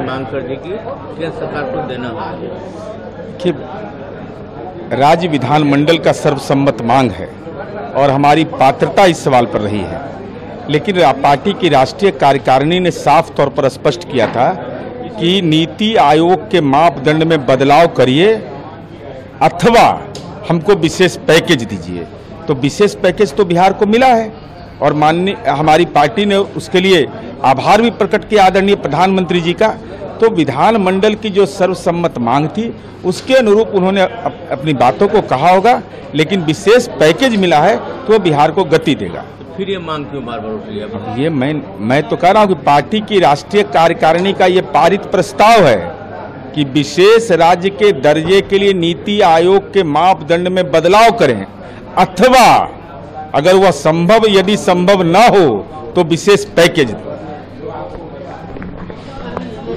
मांग कर दी कि केंद्र सरकार को देना होगा कि राज्य विधानमंडल का सर्वसम्मत मांग है और हमारी पात्रता इस सवाल पर रही है, लेकिन पार्टी की राष्ट्रीय कार्यकारिणी ने साफ तौर पर स्पष्ट किया था कि नीति आयोग के मापदंड में बदलाव करिए अथवा हमको विशेष पैकेज दीजिए। तो विशेष पैकेज तो बिहार को मिला है और माननीय हमारी पार्टी ने उसके लिए आभार भी प्रकट किया आदरणीय प्रधानमंत्री जी का। तो विधानमंडल की जो सर्वसम्मत मांग थी उसके अनुरूप उन्होंने अपनी बातों को कहा होगा, लेकिन विशेष पैकेज मिला है तो वो बिहार को गति देगा। फिर ये मांग क्यों बार बार उठ रही है? ये मैं तो कह रहा हूँ कि पार्टी की राष्ट्रीय कार्यकारिणी का ये पारित प्रस्ताव है कि विशेष राज्य के दर्जे के लिए नीति आयोग के मापदंड में बदलाव करें अथवा अगर वह संभव यदि संभव न हो तो विशेष पैकेज दें।